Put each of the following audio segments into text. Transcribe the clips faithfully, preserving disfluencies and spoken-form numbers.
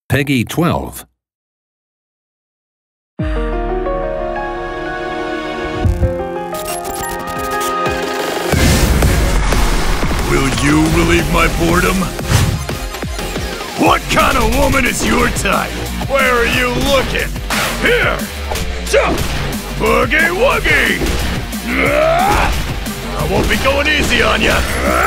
Peggy twelve. Will you relieve my boredom? What kind of woman is your type? Where are you looking? Here! Jump! Boogie woogie! I won't be going easy on ya!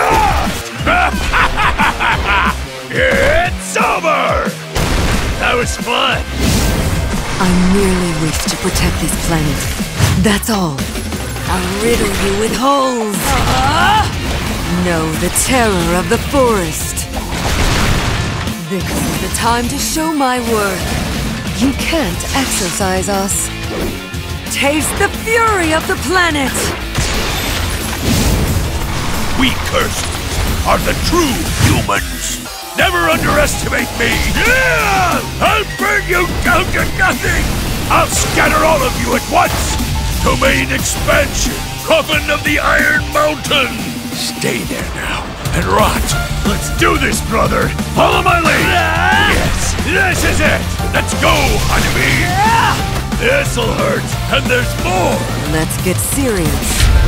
It's over! That was fun! I merely wish to protect this planet. That's all. I'll riddle you with holes. Uh-huh. Know the terror of the forest. This is the time to show my worth. You can't exercise us. Taste the fury of the planet! We cursed are the true humans. Never underestimate me. Yeah! I'll bring you down to nothing. I'll scatter all of you at once. Domain expansion. Coffin of the Iron Mountain. Stay there now and rot. Let's do this, brother. Follow my lead. Yes, this is it. Let's go, honeybee. This'll hurt, and there's more. Let's get serious.